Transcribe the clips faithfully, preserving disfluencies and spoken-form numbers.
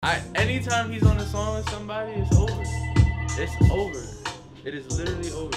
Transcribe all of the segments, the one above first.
I anytime he's on a song with somebody, it's over. It's over. It is literally over.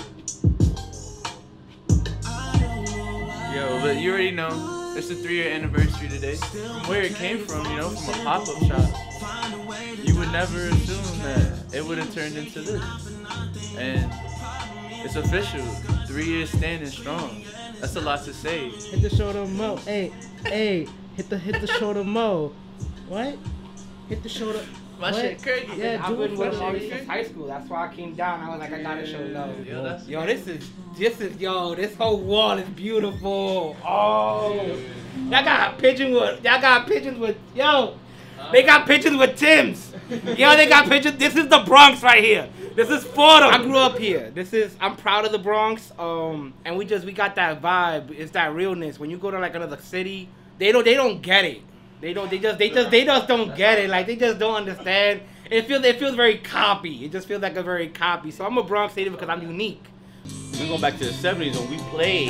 Yo, but you already know, it's the three-year anniversary today. From where it came from, you know, from a pop-up shop, you would never assume that it would have turned into this. And it's official. Three years standing strong. That's a lot to say. Hit the shoulder mo. Hey, hey, hit the hit the shoulder mo. What? Hit the shoulder. My what? shit crazy. Yeah, I've do it been for with all me. since high school. That's why I came down. I was like, I gotta show love. Yo, that's Yo, this is this is yo. This whole wall is beautiful. Oh, y'all got pigeons with y'all got pigeons with yo. They got pictures with Tim's. Yo, they got pictures. This is the Bronx right here. This is for them. I grew up here. This is. I'm proud of the Bronx. Um, and we just we got that vibe. It's that realness. When you go to like another city, they don't they don't get it. They don't. They just. They just. They just don't get it. Like they just don't understand. It feels. It feels very copy. It just feels like a very copy. So I'm a Bronx native because I'm unique. We're going back to the seventies when we played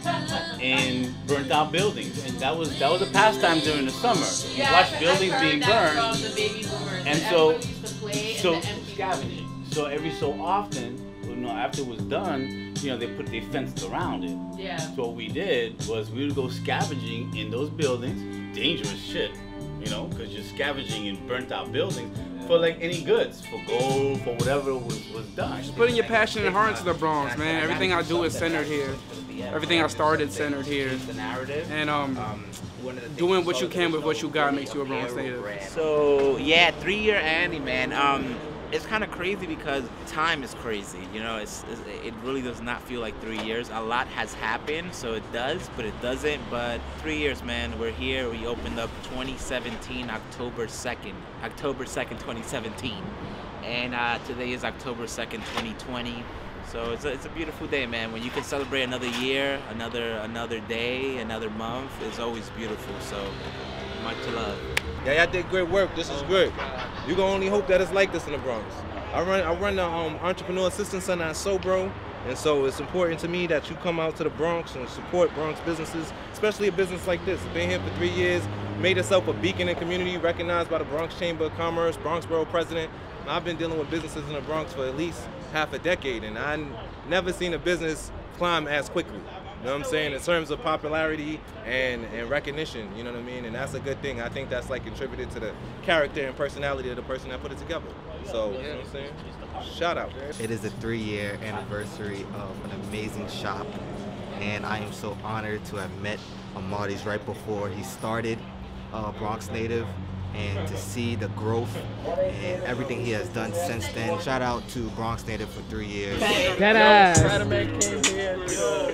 in burnt out buildings, and that was that was a pastime during the summer. You Yeah, watch I've buildings heard being that burned, from the baby boomers. and so Everyone used to play so in the empty scavenging. So every so often, you know, after it was done, you know, they put they fenced around it. Yeah. So what we did was we would go scavenging in those buildings, dangerous shit, you know, because you're scavenging in burnt out buildings for like any goods, for gold, for whatever was, was done. Just putting your passion and heart into the Bronx, man. Everything I do is centered here. Everything I started centered here. And um, doing what you can with what you got makes you a Bronx native. So yeah, three-year Annie, man. Um, it's kind of crazy because time is crazy. You know, it's, it's it really does not feel like three years. A lot has happened, so it does, but it doesn't. But three years, man. We're here. We opened up twenty seventeen, October second, October second, twenty seventeen, and uh, today is October second, twenty twenty. So it's a, it's a beautiful day, man. When you can celebrate another year, another another day, another month, it's always beautiful. So much love. Yeah, y'all did great work. This is good. You can only hope that it's like this in the Bronx. I run I run the um, Entrepreneur Assistance Center at Sobro, and so it's important to me that you come out to the Bronx and support Bronx businesses, especially a business like this. Been here for three years, made itself a beacon in community, recognized by the Bronx Chamber of Commerce, Bronx Borough President. And I've been dealing with businesses in the Bronx for at least half a decade, and I've never seen a business climb as quickly. You know what I'm saying? In terms of popularity and, and recognition, you know what I mean? And that's a good thing. I think that's like contributed to the character and personality of the person that put it together. So, you know what I'm saying? Shout out. It is a three-year anniversary of an amazing shop, and I am so honored to have met Amar'Dis right before he started uh, Bronx Native, and to see the growth and everything he has done since then. Shout out to Bronx Native for three years. That ass. Spider-Man came here. Yo,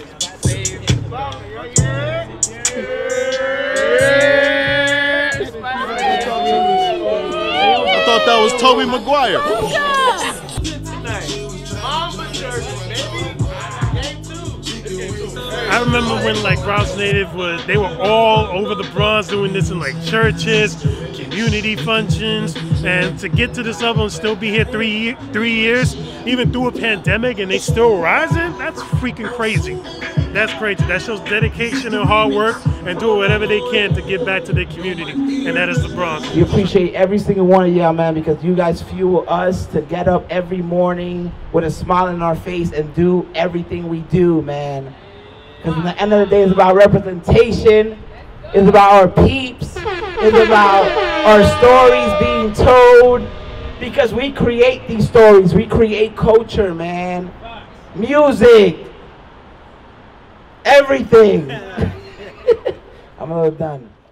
I thought that was Tobey Maguire. I remember when like Bronx Native was, they were all over the Bronx doing this in like churches, community functions, and to get to this level and still be here three three years, even through a pandemic, and they still rising, that's freaking crazy. That's crazy. That shows dedication and hard work and doing whatever they can to give back to their community, and that is the Bronx. We appreciate every single one of y'all, man, because you guys fuel us to get up every morning with a smile on our face and do everything we do, man. Because at the end of the day, it's about representation, it's about our peeps, it's about our stories being told, because we create these stories, we create culture, man. Music, everything. I'm a little done.